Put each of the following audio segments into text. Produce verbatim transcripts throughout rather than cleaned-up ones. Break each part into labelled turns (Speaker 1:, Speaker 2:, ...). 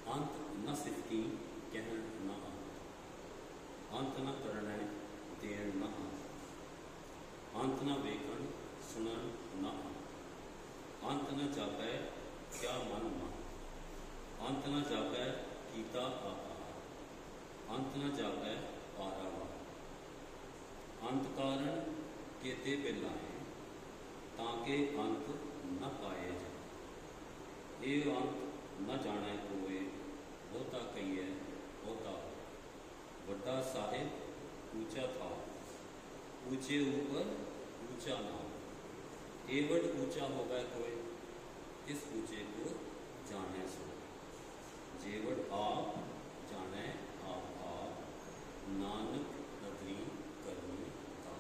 Speaker 1: अंत न सिफती कहन न अंत, अंत न करना देन न अंत, अंत न वेखण सुनन न अंत, अंत न जापै क्या मन मन, अंत न जापै कीता आकार, अंत न जापै पारावार, अंत कारण केते बिलाए ताके अंत न पाए जाए, ये अंत न जाने कोई बहुता कहिए बहुता, बड़ा साहिब ऊंचा था ऊंचे ऊपर ऊंचा नाम, एवट ऊंचा होगा कोई इस ऊंचे को जाने सो, जेवट आप जाने आप आप, नानक नदरी करनी था।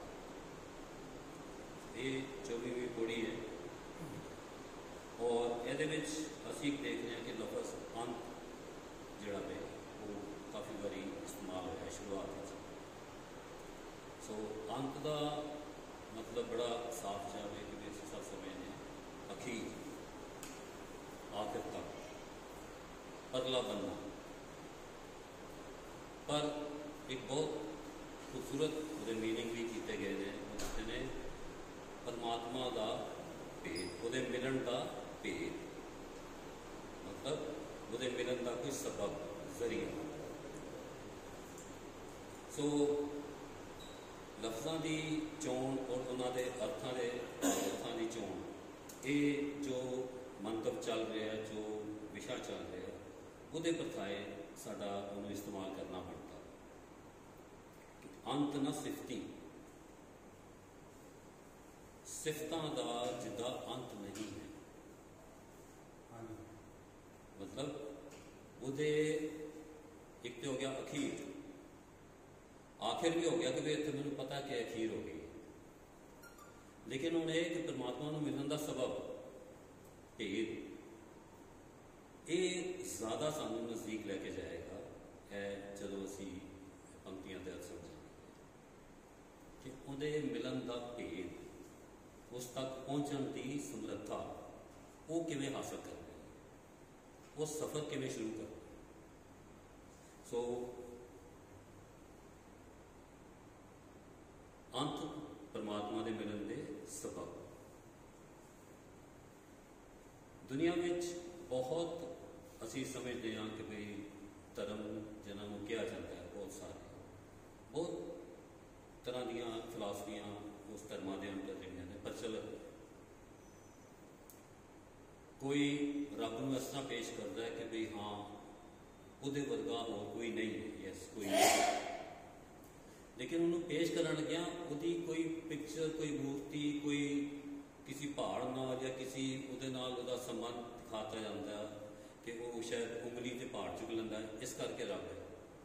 Speaker 1: ये चौबीवीं पौड़ी है और ये असी देखते हैं कि लफज अंत जोड़ा है वो काफ़ी बारी इस्तेमाल होया शुरुआत। सो अंत का मतलब बड़ा साफ जाए कि इस सब समय ने अखीर आखिर तक अगला बनना, पर एक बहुत खूबसूरत वो मीनिंग भी किए गए हैं। कहते हैं परमात्मा का भेद, वो मिलन का भेद, मतलब वो मिलन का कोई सबब जरिया। सो लफ्ज़ों की चोण और उन्होंने अर्थों के अर्थों की चोण, ये जो मंतव चल रहा है, जो विषय चल रहा है, वो प्रथाए साडा उन्हें इस्तेमाल करना पड़ता। अंत न सिफती, सिफतां का जिदा अंत नहीं है, मतलब वो एक तो हो गया अखीर, आखिर भी हो गया कि इतने मैंने पता कि अखीर हो गई, लेकिन उन्हें एक परमात्मा को मिलने का सबब भेद ये ज्यादा सानू नजदीक लैके जाएगा है जो असी पंक्तियां तहत समझेंगे कि उन्हें मिलन का भेद, उस तक पहुंचने की समर्था वो किवें हासिल करनी, वो सफर किवें शुरू कर। सो अंत परमात्मा के मिलन के सबब। दुनिया में बहुत असी समझते हैं कि भाई धर्म जिन्होंने कहा जाता है, बहुत सारे बहुत तरह दियाँ फिलासफियाँ उस धर्म के अंदर रही ने प्रचलित। कोई रब को इस तरह पेश करता है कि भाई हाँ वो वर्गा और कोई नहीं है, यस कोई नहीं, लेकिन उन्होंने पेश करने लग्या उसकी कोई पिक्चर, कोई मूर्ति, कोई किसी पहाड़ नाल या किसी उहदे नाल उहदा संबंध दिखाता जाता है कि वो शायद उंगली से पहाड़ चुक लेंदा है, इस करके रब है।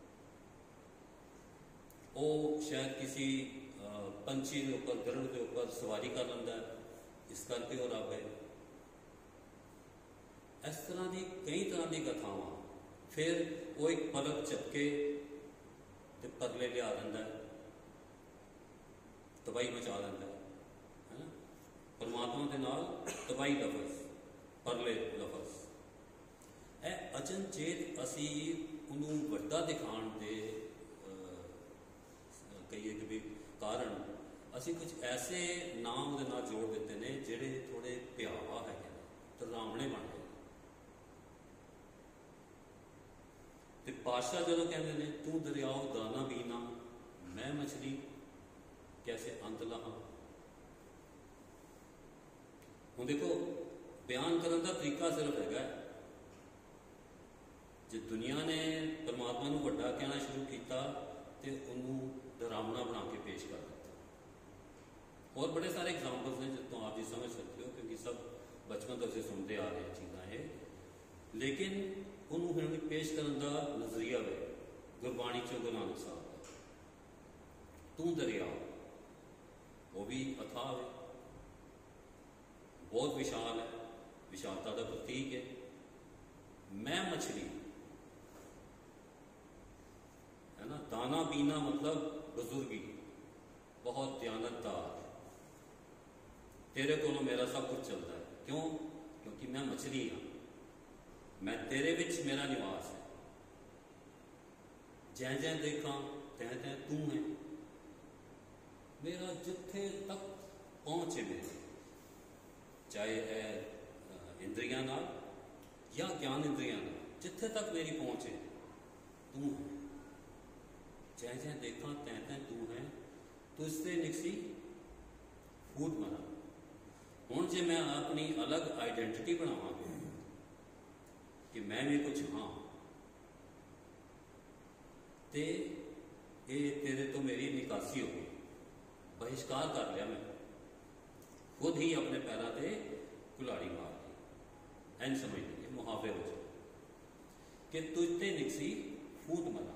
Speaker 1: वो शायद किसी पंछी के ऊपर, गरुड़ के ऊपर सवारी कर लेंदा है, इस करके वो रब है। इस तरह की कई तरह की कथावां, फिर वो एक पलक झपके ते परले लिया दिंदा है, तबाही मचा दिंदा है ना। परमात्मा के नाल तबाही लफज, परले लफज है अचनचेत असी उन्होंने वड्डा दिखाण दे कहिए कि भी कारण असी कुछ ऐसे नाम के नाल जोड़ देते हैं जिहड़े थोड़े भयावा है, डरावने बन गए। तो पातशाह जो कहते हैं तू दरियाओ दाना बीना, मैं मछली कैसे अंत लहा। हूँ देखो बयान करने का तरीका सिर्फ है, जो दुनिया ने परमात्मा को वड्डा कहना शुरू किया तो उन्होंने डरावना बना के पेश कर दिता। और बड़े सारे एग्जाम्पल्स हैं जिसको आप जी समझ सकते हो, क्योंकि सब बचपन तो से सुनते आ रहे हैं चीज़ा है, लेकिन उन्होंने पेश करने का नजरिया है गुरबाणी चो गुरु नानक साहब का। तू दरिया वो भी अथाह है, बहुत विशाल है, विशालता का प्रतीक है। मैं मछली है ना, दाना पीना मतलब बुजुर्गी, बहुत दयानतदार, तेरे को मेरा सब कुछ चलता है। क्यों? क्योंकि मैं मछली हाँ, मैं तेरे विच मेरा निवास है, जै जै देखा तै तै तू है, मेरा जिथे तक पहुँचे मेरे, चाहे है इंद्रियां नाल या ज्ञान इंद्रियां नाल, जिथे तक मेरी पहुँच है तू है, जै जै देखा तै तै तू है, तुझसे निकसी फूट मरा। हुण जे मैं अपनी अलग आइडेंटिटी बनावां कि मैं भी कुछ हाँ, ते ये तेरे तो मेरी निकासी हो गई, बहिष्कार कर लिया मैं, खुद ही अपने पैरों से कुल्हाड़ी मार दी। एन समझ लीजिए मुहावरे हो जाए कि तुझते निकसी फूट मरा,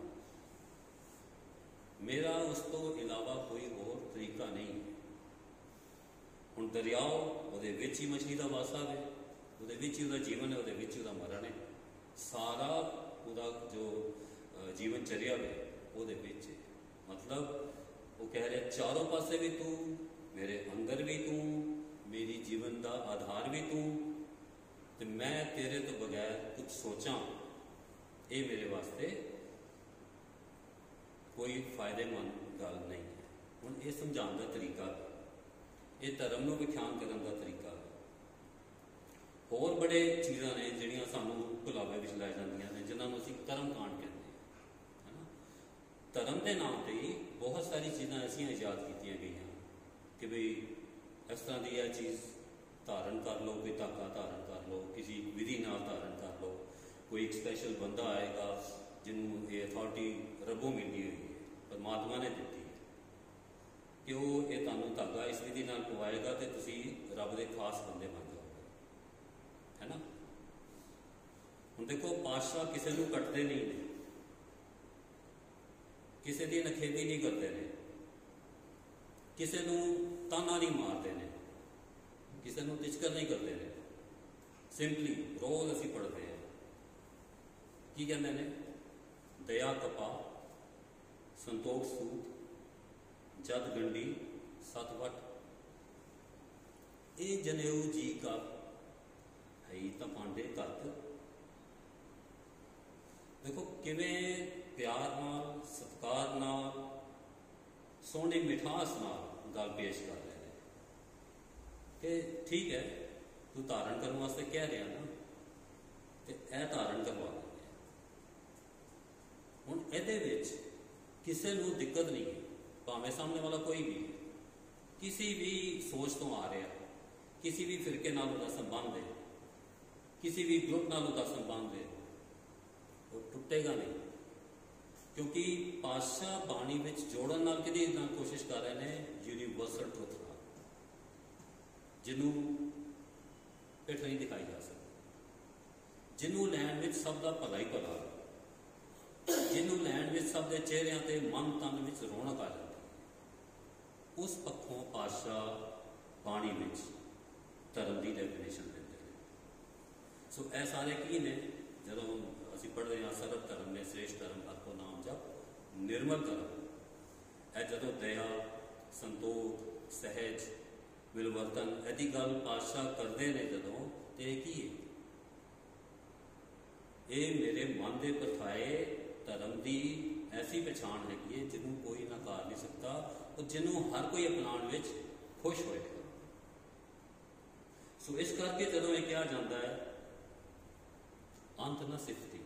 Speaker 1: मेरा उस तो इलावा कोई और तरीका नहीं है। हुण दरियाओ उहदे विच ही मछली का वासा है, उहदे विच ही उहदा जीवन है, उहदे विच ही उहदा मरण है, सारा उहदा जो जीवन चर्या है उहदे विच है। मतलब वो कह रहे चारों पासे भी तू, मेरे अंदर भी तू, मेरी जीवन का आधार भी तू, तो मैं तेरे तो बगैर कुछ सोचा ये मेरे वास्ते कोई फायदेमंद गल नहीं है। हुण ये समझाने का तरीका, ये धर्म को विख्यान करने का तरीका। होर बड़े चीज़ां ने जिहड़ियां सानू भुलावे विच लै जांदियां ने, जिन्हां नूं असीं कर्म कांड कहते हैं, है ना। धर्म के नाम पर ही बहुत सारी चीज़ां ऐसियां इजाद कीतियां गईयां कि बई इस तरह की यह चीज़ धारण कर लो, कोई धागा धारण कर लो, किसी विधि नाल धारण कर लो, कोई एक स्पैशल बंदा आएगा जिन्होंने ये अथॉरिटी रबों मिली हुई है, परमात्मा ने दी है कि वो ये तुहानूं धागा इस विधि नाल पवाएगा तो तुसी रब के खास बंदे बन जाओगे, है ना। हुण देखो पातशाह किसी को कटते नहीं ने, किसी की नखेदी नहीं करते हैं, किसी को ताना नहीं मारते हैं, किसी को तिचकर नहीं करते हैं। सिंपली रोज असी पढ़ते हैं की कहते हैं, दया कपा संतोख सूत जद गंडी सतवट, ये जनेऊ जी का है तो पांडे तत्। देखो किवें प्यार नाल, सत्कार नाल, सोहनी मिठास नाल गल पेश कर रहे हैं कि ठीक है तू धारण करने वास्ते कह रहा ना, तो यह धारण करवा देंगे। हुण इहदे विच किसी को दिक्कत नहीं है, भावें सामने वाला कोई भी है, किसी भी सोच तो आ रहा, किसी भी फिरके नाल उहदा संबंध है, किसी भी ग्रुप नाल उहदा संबंध है, वो टुटेगा नहीं, क्योंकि पातशाह बाणी विच जोड़न नाल किहदी नाल कोशिश कर रहे हैं, यूनीवर्सल ट्रुथ नाल, जिन्हों पिठ नहीं दिखाई जा सकती, जिन्हों लैण विच सब दा भला ही भला, जिन्हों लैण विच सब दे चेहरिਆਂ ते मन तन विच रौनक आ जाती, उस पक्षों पातशाह बाणी विच धर्म की डेफिनेशन देते हैं। सो ए सारे की ने जदों असीं पढ़ते हैं सरल धर्म ने श्रेष्ठ धर्म हर को नाम जप निर्मल धर्म, ए जदों दया संतोख सहज मिलवर्तन यदि गल पातशाह करते हैं जदों, तो यह की है, ये मेरे मन के परथाए धर्म की ऐसी पहचान हैगी है जिन्हों कोई नकार नहीं सकता और जिन्हों हर कोई अपनाने विच खुश होएगा। सो इस करके जदों यह कहा जाता है अंत न सिफती,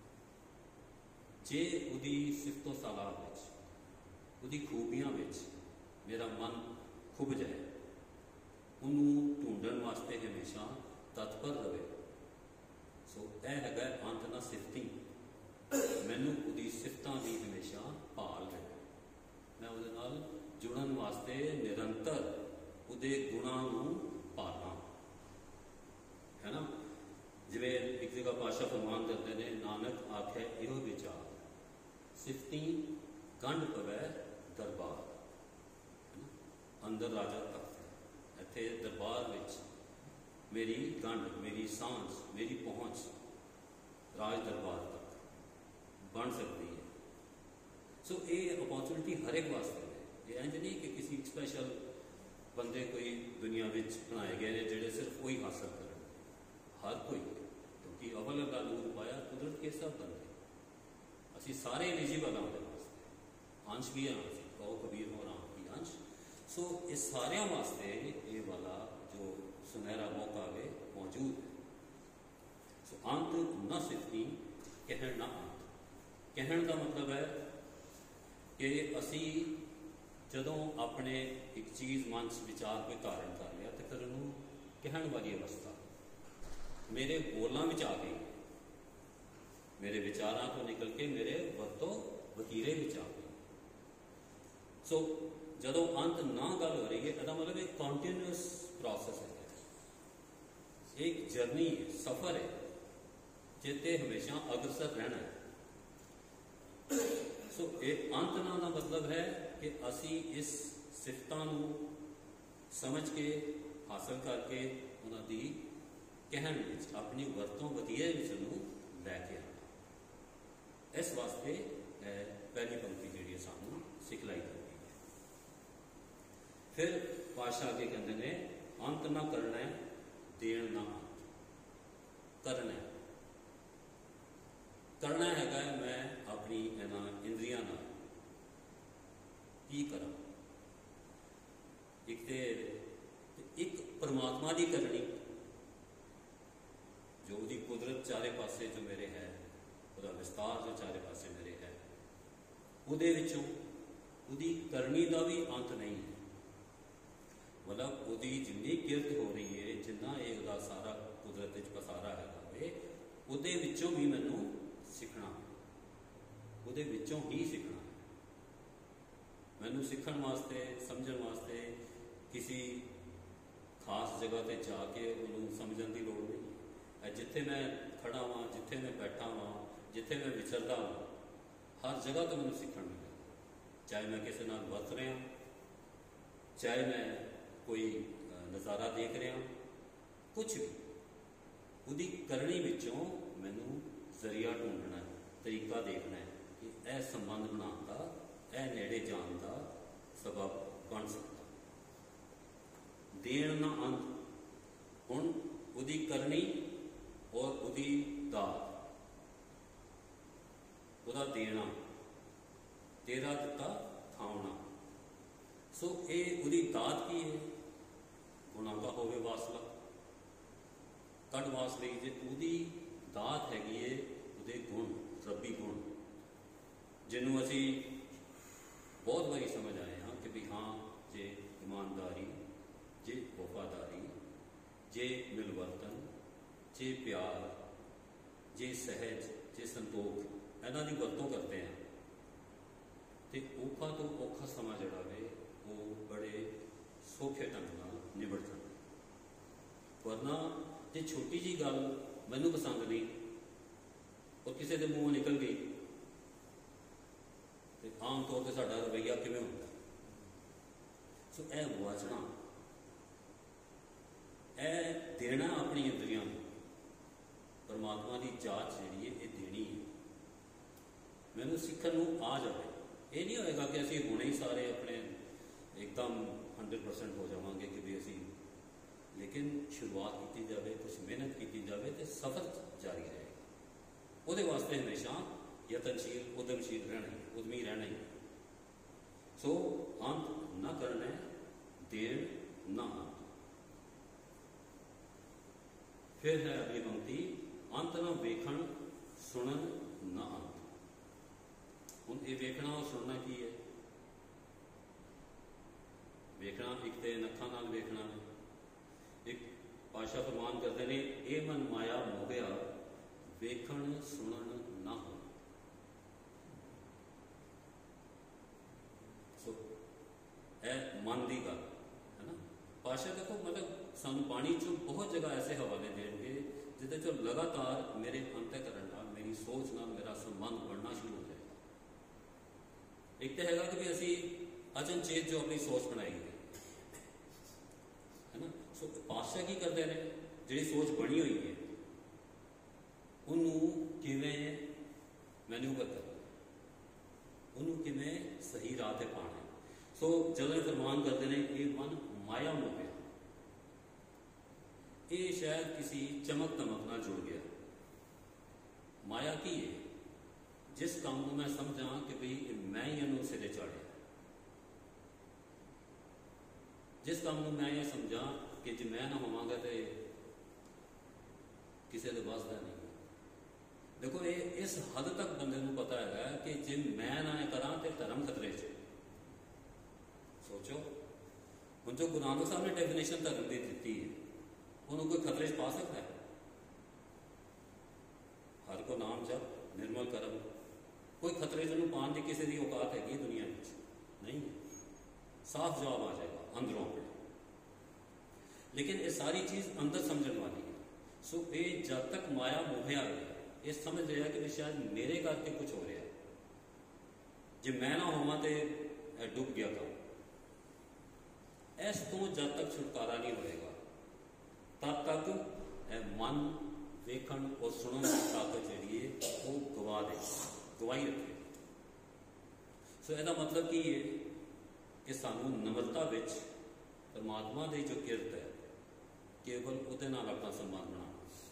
Speaker 1: जे उहदी सिफतो सलाह विच, उहदी खूबियां विच मेरा मन खुब जाए, उन्होंने ढूंढण वास्ते हमेशा तत्पर रहे। सो यह है अंत न सिफती, मैनू उहदी सिफतां दी हमेशा भाल है, मैं उहदे नाल जुड़न वास्ते निरंतर उहदे गुणां नूं पालना, है ना। जिवें एक जगह पातशाह फरमान करते हैं, नानक आखे इहो विचार सिफती गंढ पवै दरबार, अंदर राजा तख्त, इत्थे दरबार विच मेरी गंढ, मेरी सांझ, मेरी पहुँच राज दरबार तक बन सकती है। सो ये अपॉर्चुनिटी हर एक वास्ते है, ये इंज नहीं कि किसी स्पैशल बंदे कोई दुनिया विच बनाए गए हैं जिहड़े सिर्फ वही हासिल करें, हर कोई, क्योंकि अंबर लगा नूर पाया कुदरत किस हिसाब बन गई। असी सारे एलिजिबल हाँ उहदे वास्ते अंश भी हाँ असी कहो कबीर हो रहा की अंश। सो इस सारिया वास्ते ये वाला जो सुनहरा मौका वे मौजूद है। सो अंत न सिफनी कहण ना अंत। कहण का मतलब है कि असी जदों अपने एक चीज़ मन च विचार कोई धारण कर लिया तो फिर उन्होंने कहण वाली अवस्था मेरे बोलों में आ गई, मेरे विचारों तो निकल के मेरे वरतों वतीरे में आ गई। सो जदों अंत ना गल हो रही है इसका मतलब एक कॉन्टीन्यूअस प्रोसेस है, एक जर्नी है, सफर है जिते हमेशा अग्रसर रहना है। सो एक अंत ना का मतलब है कि असी इस सिफतां नूं समझ के हासिल करके उन्होंने कहण विच अपनी वरतों वतीरे विच लैके आना। इस वास्ते पहली पंक्ति जी सानू सिखलाई करती है। फिर पातशाह अगे कहते हैं अंत ना करना है देण ना अंत। करना है करना है मैं अपनी इन्हां इंद्रियां नाल की करा। एक ते एक परमात्मा की करनी जो उसकी कुदरत चारे पासे जो मेरे है, उसका विस्तार जो चारे पासे मेरे है, उहदे विचों उसकी करनी का भी अंत नहीं है। मतलब उसकी जिन्नी किरत हो रही है, जिन्ना एक सारा कुदरत च पसारा है, उहदे विचों भी मैनू सीखना, उहदे विचों ही सीखना। मैनू सीखण वास्ते समझण वास्ते किसी खास जगह पर जाके उन्होंने समझण की लोड़ नहीं। जिथे मैं खड़ा वहाँ, जिथे मैं बैठा वहाँ, जिथे मैं विचरदा वहाँ, हर जगह तो मैनू सीखण मिले। चाहे मैं किसी नाल वरत रहा, चाहे मैं कोई नज़ारा देख रहा, कुछ भी उसकी करनी विचों मैनू जरिया ढूंढना है, तरीका देखना है कि यह संबंध बनाने का, यह नेड़े जाने का सबब बन सकता। देण ना अंत। हुण उहदी करनी और उहदी दात, उहदा देना, तेरा दिता थावना। सो ये उहदी दात की है, गुणा का होवे वासला कट वास लई जे उहदी दात हैगी है, उहदे गुण रब्बी गुण जिन्हों असी बहुत बारी समझ आए हाँ कि भी हाँ जे ईमानदारी, जे वफादारी, जे मिलवर्तन, जे प्यार, जे सहज, जे संतोख, इन्हां दी वरतों करते हैं तो औखा तो औखा समा जिहड़ा वे वो बड़े सौखे ढंग नाल निबड़ जाता। वरना जे छोटी जी गल मैनू पसंद नहीं और किसी के मूँह निकल गई तो आम तौर पर साडा रवैया किवें होंदा। सो यह गुआचना, यह देना अपनी इंद्रियां परमात्मा की जांच जी है, ये देनी है। मैनू सीखण नूं आ जाए, ये नहीं होएगा कि असीं हुणे ही सारे अपने एकदम हंड्रेड परसेंट हो जावांगे कि भी असीं, लेकिन शुरुआत की जाए, कुछ मेहनत की जाए तो सफर जारी रहेगा। उहदे वास्ते हमेशा यतनशील, उद्यमशील रहना ही, उद्यमी रहना ही। सो अंत न करना, देण न अंत। फिर है अगली पंक्ति, अंत न वेखण सुनन न अंत। हुण ये वेखना और सुनना की है? वेखना एक तो नखा नाल वेखना है, एक पातशाह फरमान करते हैं ये मन माया मोहया वेखण सुनन ना हो। सो ए मन की गल है ना। पातशाह देखो मतलब सानू पानी चो बहुत जगह ऐसे हवाले देंगे जिहदे चो लगातार मेरे अंतःकरण नाल, मेरी सोच नाल मेरा संबंध बढ़ना शुरू हो जाएगा। एक तो हैगा कि असी अचनचेत जो अपनी सोच बनाई है है ना। सो पातशाह की करते हैं, जी सोच बनी हुई है उन्होंने किवें मैन्यूवर करना, उन्होंने किवें सही राह पे पाना है। सो जदों फरमान करते हैं ये मन माया हो गया, ये शायद किसी चमक दमक नाल जुड़ गया। माया की है जिस काम को मैं समझा कि भाई मैं ही इनू सिरे चाढ़िया, जिस काम को मैं ये समझा कि जो मैं ना होवांगा तो किसी के बस का नहीं। देखो ये इस हद तक बंदे को पता है कि जे मैं ना करा तो धर्म खतरे च। सोचो हम जो गुरु नानक साहब ने डेफिनेशन धर्म की दी है, उन्होंने कोई खतरे च पा सकता है? हर को नाम जप निर्मल कर्म, कोई खतरे च पाने की किसी की औकात हैगी दुनिया में? नहीं, साफ जवाब आ जाएगा अंदरों। लेकिन ये सारी चीज अंदर समझने वाली है। सो ये जब तक माया मोहया है, ये समझ रहा है कि शायद मेरे करके कुछ हो रहा है, जे मैं ना होवा तो डूब गया था। इस तो जब तक छुटकारा नहीं होएगा तब तक मन देखण और सुनने की ताकत जी वो गवा दे, गवाही रखे। सो यदा मतलब की है कि सानू नम्रता विच परमात्मा की जो किरत है केवल उहदे नाल अपना सम्मान बना,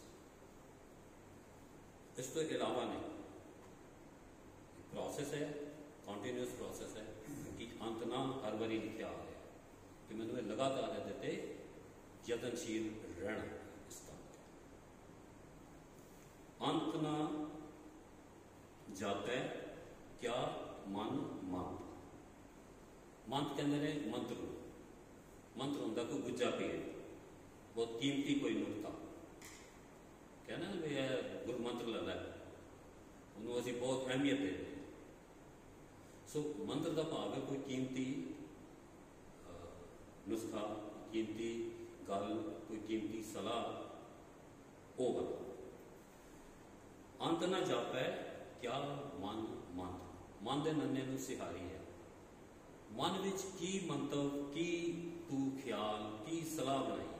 Speaker 1: इस तो इलावा नहीं। प्रोसेस है, कॉन्टीन्यूअस प्रोसेस है कि अंत ना हर बारी लिखा आ रहा है कि मैंने लगातार देते यतनशील रहना। इसका अंत ना जाता है क्या मन मंत, मंत कहते हैं मंत्र, मंत्र होंगे कोई गुज्जा पेड़, बहुत कीमती कोई नुकता कहना भी है गुरु मंत्र लगा उन्होंने असी बहुत अहमियत देते। सो मंत्र का भाव है कोई कीमती नुस्खा, कीमती गल, कोई कीमती सलाह हो गल। अंत ना जापै क्या मन मंत्र, मन के नन्हे नूं सिहारी है। मन विच की मंतव, की तू ख्याल, की सलाह बनाई है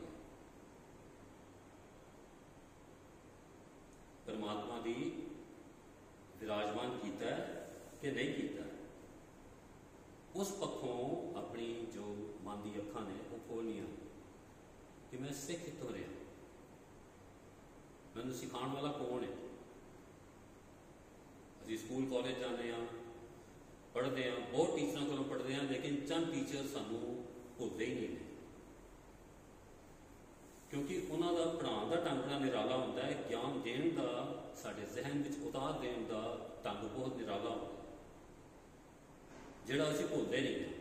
Speaker 1: परमात्मा की विराजमान किया कि नहीं किया। उस पक्षों अपनी जो मन की अखां ने वो खोलनिया कि मैं सिख कितों रहा, मैनू सिखाने वाला कौन है। अभी स्कूल कॉलेज जाने, पढ़ते हैं, बहुत टीचर को पढ़ते हैं, लेकिन चंद टीचर सानू भुलते ही नहीं, क्योंकि उन्होंने पढ़ाने का ढंग बड़ा निराला होता है, ज्ञान देने का साढ़े जहन में उतार देने का ढंग बहुत निराला होता है जिहड़ा असीं भुलते नहीं हैं।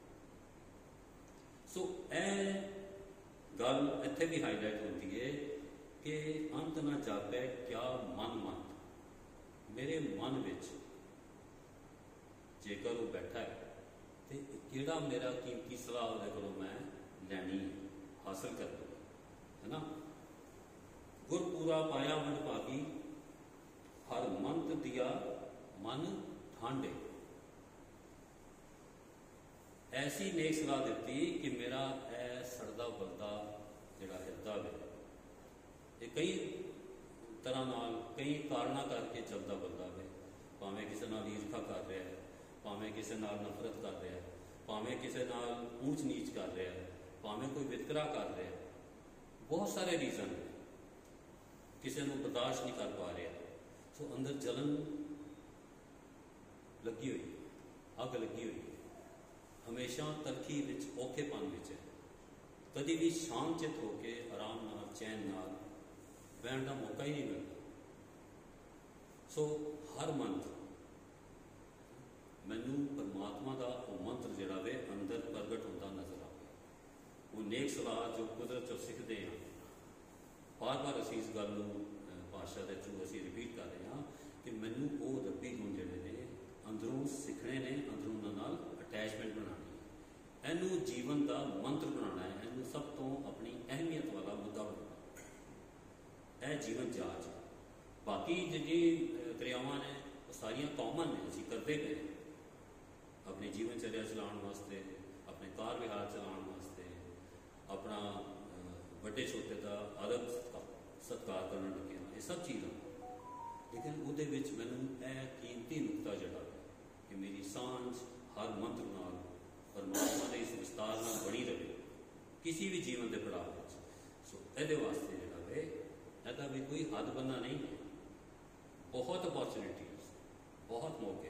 Speaker 1: सो ए गल इत्थे भी हाईलाइट होती है कि अंत ना जापै क्या मन मंत, मेरे मन विच जेकर वो बैठा है तो किहड़ा मेरा कीमती सलाह उहदे कोलों मैं लैनी हासिल करनी है ना। गुर पूरा पाया मन भागी, हर मंत दिया मन ठांडे। ऐसी नेक सलाह दी कि मेरा ए सड़दा बलदा जिहड़ा हिरदा है ये कई तरह नाल कई कारणा करके चलता बलदा है, भावें किसी नाल ईर्खा कर रहा है, भावें किसी नाल नफरत कर रहा है, भावें किसी नाल ऊंच नीच कर रहा है, भावें कोई वितकरा कर रहा है, बहुत सारे रीजन है, किसी को बर्दाश्त नहीं कर पा रहा। सो अंदर जलन लगी हुई, अग लगी हुई, हमेशा तलखी विच औखेपन विच है, कभी भी शांतचित होकर आराम नाल चैन नाल बहन का मौका ही नहीं मिलता। सो हर मंत्र मैनू परमात्मा का वो मंत्र जिहड़ा वे अंदर प्रगट होता नजर आए। वो नेक सलाह जो कुदरत चो सीखते हैं, बार बार असीं इस गल नूं भाषा के थ्रू असीं रिपीट कर रहे हैं कि मैनू वो रब्बी गुण जिहड़े ने अंदरों सीखने ने, अंदरों उन्हां नाल अटैचमेंट बनानी है, इनू जीवन का मंत्र बनाना है, इनू सब तो अपनी अहमियत वाला मुद्दा बनाना है। यह जीवन जाच है। बाकी जी क्रियावां ने सारिया कॉमन ने, असीं करते पे अपनी जीवनचर्या चलाने वास्ते, अपने कार विहार चलाने वास्ते, अपना बड़े छोटे का आदर सत्कार करने लगे ये सब चीज़ा। लेकिन उहदे विच मैनूं यह कीमती नुकता जिहड़ा कि मेरी सांझ हर मंत्र नाल परमात्मा के इस विस्तार नाल बनी रहे किसी भी जीवन के पड़ाव में। सो ये वास्ते जिहड़ा वे इहदा भी कोई हद बन्ना नहीं है। बहुत अपॉर्चुनिटीज, बहुत मौके।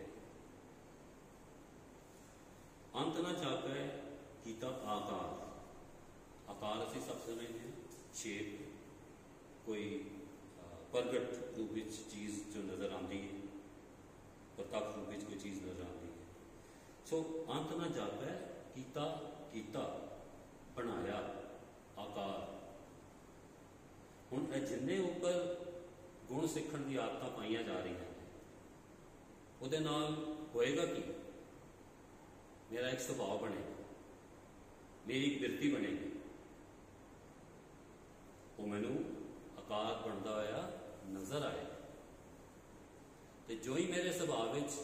Speaker 1: अंत ना जापै कीता आकार। आकार असी सब समझते हैं, शेप, कोई प्रगट रूप में चीज़ जो नज़र आती है, प्रत्यक्ष रूप में कोई चीज़ नज़र आती है। सो अंत ना जापै कीता कीता बनाया आकार। हुण जिन्ने उपर गुण सीखण की आदत पाइया जा रही हैं, उहदे नाल होएगा कि मेरा एक सुभाव बनेगा, मेरी एक बिरती बनेगी, वो मैनू आकार बनता होया नज़र आए। तो जो ही मेरे सुभाव विच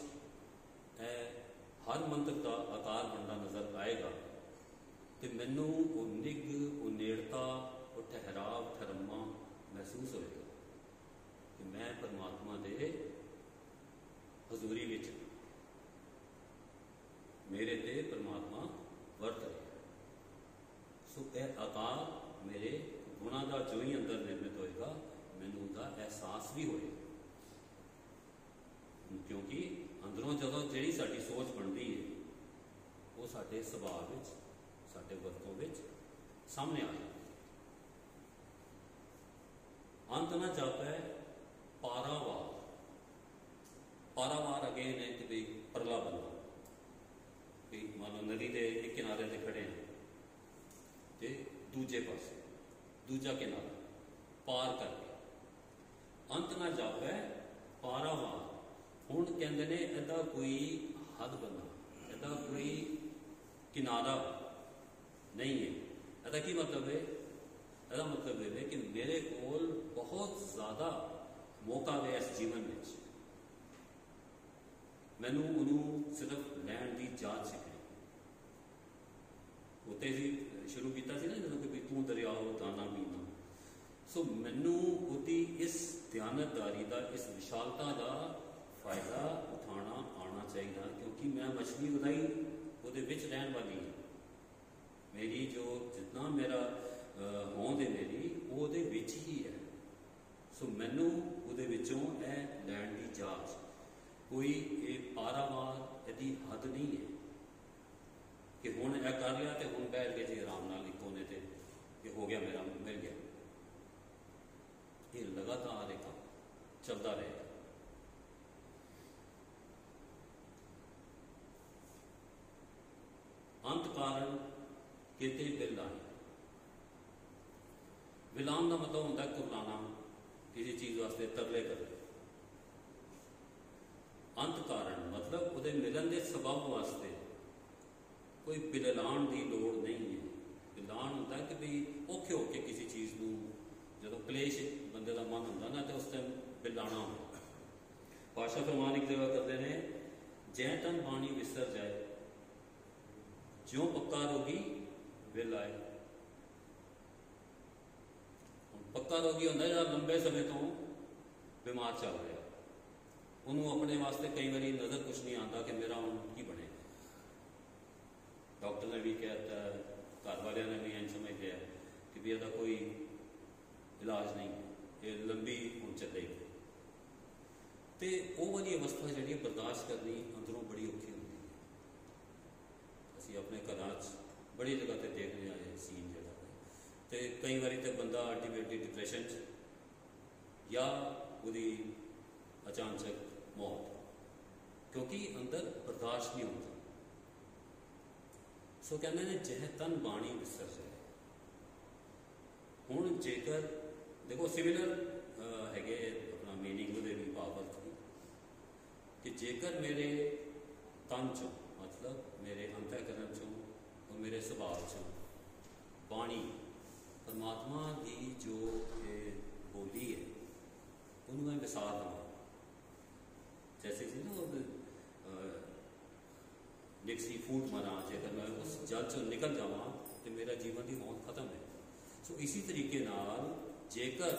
Speaker 1: हर मंत्र का आकार बनता नज़र आएगा, तो मैनू वो निग, वो नेड़ता, वो ठहराव, ठरमा महसूस होएगा कि मैं परमात्मा दे हजूरी विच, मेरे ते परमात्मा वर्त रहे। सो यह आकार मेरे गुणा का जो ही अंदर निर्मित होएगा, मैनू उसका एहसास भी होएगा, क्योंकि अंदरों जो जी साड़ी सोच बनती है वो साडे सुभाव विच, साडे वर्तों विच सामने आ जाती है। अंत ना जापै पारावार। पारावार अगेन है कि भाई परला बंदा, भाई मान लो नदी के एक किनारे से खड़े हैं, तो दूजे पासे दूजा किनारा पार करके अंत ना जापै पारावार। हुण कहते ने इहदा कोई हद बंदा, इहदा कोई किनारा नहीं है। इहदा की मतलब है? इहदा मतलब है कि मेरे कोल बहुत ज़्यादा मौका है इस जीवन में, मैनू उन्होंने सिर्फ लैण की जाच सीखनी। उत्ते ही शुरू किया ना जो कि तू दरिया हो दाना पीना। सो मैनू उसकी इस ध्यानतदारी का, इस विशालता का फायदा उठाना आना चाहिए, क्योंकि मैं मछली उदाई वो रहन वाली है। मेरी जो जितना मेरा होंद है मेरी वो ही है। सो मैनू वो लैण की जाच, कोई ये पारावार यदि हद नहीं है कि हुण यह कर लिया तो हुण बैठ के जी आराम नाल एक कोने ते कि हो गया, मेरा मिल गया। ये लगातार एक चलता रहेगा। अंत कारण किते बिलाए। विलाम का मतलब होता है कुरलाना, किसी चीज़ वास्ते तरले कर। अंत कारण मतलब उहदे मिलन के सबब वास्ते कोई बिलाण की लोड़ नहीं है। बिलाण होता है कि भाई औखे होके किसी चीज़ को जो कलेश बंदे का मन होता ना, तो उस टाइम बिलाना होता। भाषा फरमान एक जगह करते हैं, जै तन बाणी विसर जाए, ज्यों पक्का रोगी विल आए। पक्का रोगी होता है जो लंबे समय तो बीमार चल रहा, उन्होंने अपने वास्ते कई बार नज़र कुछ नहीं आता कि मेरा हम की बने। डॉक्टर ने भी कहता है, घर वाले ने भी इंज समझ लिया कि भी इसका कोई इलाज नहीं है, ये लंबी हम चलेगी। तो वो वाली अवस्था जी बर्दाश्त करनी अंदरों बड़ी औखी होती है। असी अपने घर बड़ी जगह पर देख रहे हैं सीन जो, तो कई बार तो बंदा अल्टीमेटली डिप्रैशन या उसकी अचानक मौत, क्योंकि अंदर बर्दाश्त नहीं होता। सो कहते हैं जह तन बाणी विसर जाए। हुण जेकर देखो सिमिलर है अपना मीनिंग वो भी भावत कि जेकर मेरे तन चो मतलब मेरे अंतःकरण चो और मेरे सुभाव चो बाणी परमात्मा की जो बोली है उन्होंने मैं विसार लवा। जैसे जी ना निकसी फूट मरा, जेकर मैं उस जल चो निकल जावा तो मेरा जीवन की मौत खत्म है। सो इसी तरीके नाल जेकर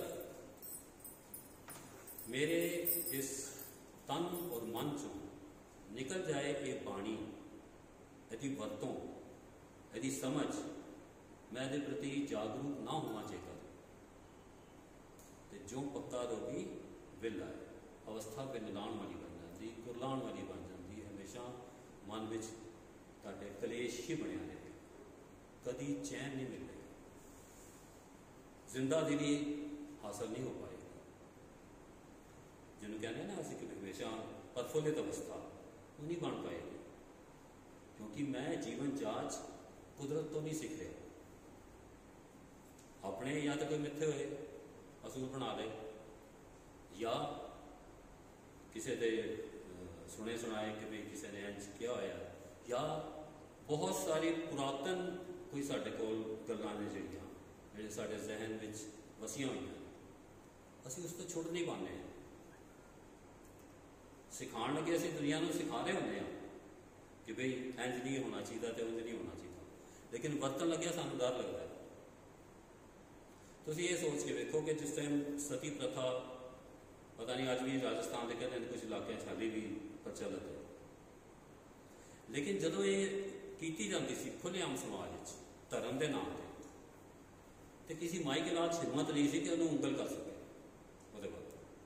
Speaker 1: मेरे इस तन और मन चो निकल जाए ये बाणी, यदि वरतों, यदि समझ, मैं दे प्रति जागरूक ना होना जेकर, तो जो पक्का रोगी विल आए। ਅਵਸਥਾ ਬਿੰਦਲਾਉਣ ਵਾਲੀ ਬਣ ਜਾਂਦੀ, ਕੁਰਲਾਉਣ ਵਾਲੀ ਬਣ ਜਾਂਦੀ। ਹਮੇਸ਼ਾ ਮਨ ਵਿੱਚ ਤੁਹਾਡੇ ਕਲੇਸ਼ ਹੀ ਬਣਿਆ ਰਹੇ, ਕਦੀ ਚੈਨ ਨਹੀਂ ਮਿਲੇਗਾ, ਜ਼ਿੰਦਾ ਦਿਲੀ ਹਾਸਲ ਨਹੀਂ ਹੋ ਪਾਏਗੀ। ਜਿਹਨੂੰ ਕਹਿੰਦੇ ਨਾ ਅਸੀਂ ਕਿ ਹਮੇਸ਼ਾ ਪ੍ਰਫੁੱਲਿਤ ਅਵਸਥਾ, ਉਹ ਨਹੀਂ ਬਣ ਪਾਏਗੀ, ਕਿਉਂਕਿ ਮੈਂ ਜੀਵਨ ਜਾਚ ਕੁਦਰਤ ਤੋਂ ਨਹੀਂ ਸਿੱਖ ਰਿਹਾ। ਆਪਣੇ ਜਾਂ ਤਾਂ ਕੋਈ ਮਿੱਥੇ ਹੋਏ ਅਸੂਲ ਬਣਾ ਲਏ, ਜਾਂ ਕਿਸੇ ਦੇ ਸੁਣੇ ਸੁਣਾਏ ਕਿ ਵੀ ਕਿਸੇ ਨੇ ਇੰਝ ਕਿਹਾ ਹੋਇਆ, ਜਾਂ ਬਹੁਤ ਸਾਰੀ ਪੁਰਾਤਨ ਕੋਈ ਸਾਡੇ ਕੋਲ ਗੱਲਾਂ ਨੇ ਜਿਹੜੀਆਂ ਜਿਹੜੇ ਸਾਡੇ ਜ਼ਹਿਨ ਵਿੱਚ ਵਸੀਆਂ ਹੋਈਆਂ, ਅਸੀਂ ਉਸ ਤੋਂ ਛੁੱਟ ਨਹੀਂ ਪਾਉਂਦੇ। ਸਿਖਾਉਣ ਲੱਗੇ ਅਸੀਂ ਦੁਨੀਆ ਨੂੰ ਸਿਖਾ ਰਹੇ ਹੁੰਦੇ ਹਾਂ ਕਿ ਬਈ ਇੰਝ ਨਹੀਂ ਹੋਣਾ ਚਾਹੀਦਾ ਤੇ ਉਂਝ ਨਹੀਂ ਹੋਣਾ ਚਾਹੀਦਾ, ਲੇਕਿਨ ਵਰਤਣ ਲੱਗਿਆ ਸਾਨੂੰ ਡਰ ਲੱਗਦਾ। ਤੁਸੀਂ ਇਹ ਸੋਚ ਕੇ ਵੇਖੋ ਕਿ ਜਿਸ ਟਾਈਮ ਸਤੀ ਪ੍ਰਥਾ, ਪਤਾ ਨਹੀਂ ਅੱਜ ਵੀ ਰਾਜਸਥਾਨ ਦੇ ਕਹਿੰਦੇ ਕੁਝ ਇਲਾਕਿਆਂ 'ਚ ਹਾਲੇ ਵੀ ਪ੍ਰਚਲਿਤ ਹੈ, ਲੇਕਿਨ ਜਦੋਂ ਇਹ ਕੀਤੀ ਜਾਂਦੀ ਸੀ ਖੁੱਲ੍ਹੇਆਮ ਸਮਾਜ ਵਿੱਚ ਧਰਮ ਦੇ ਨਾਮ 'ਤੇ, ਤੇ ਕਿਸੇ ਮਾਈ ਕੇ ਨਾਲ ਹਿੰਮਤ ਨਹੀਂ ਸੀ ਕਿ ਉਹਨੂੰ ਉਂਗਲ ਕਰ ਸਕੇ। ਉਹਦੇ ਬਾਅਦ